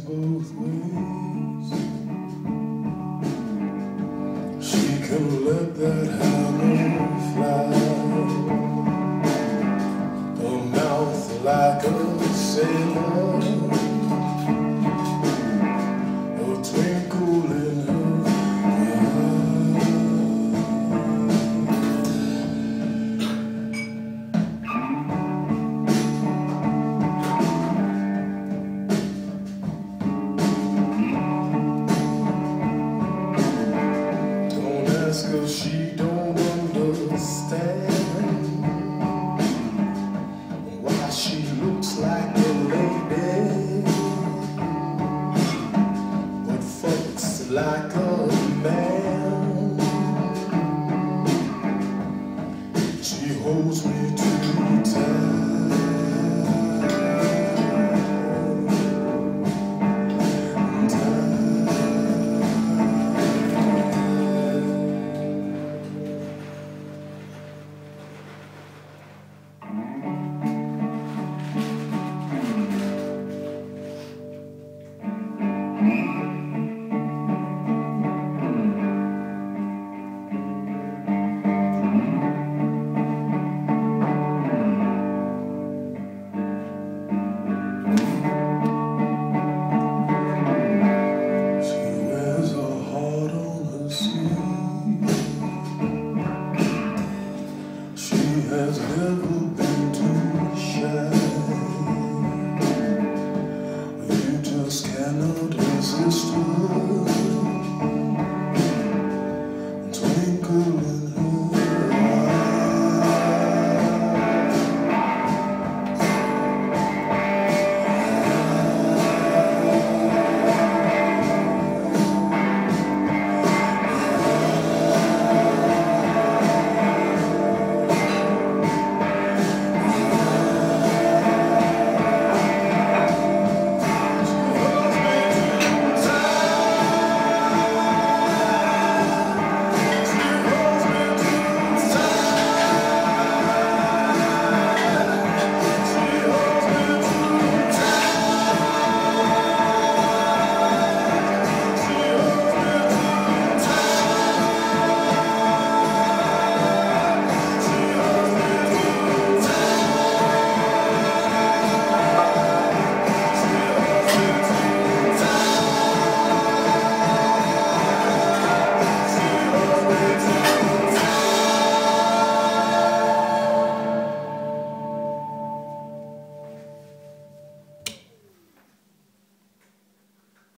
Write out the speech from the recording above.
both ways. She can let that hammer fly, her mouth like a sailor, a twinkle in her cause she don't understand why she looks like a lady but fucks like a man. She holds me too tight. Has never been too shy. You just cannot resist her.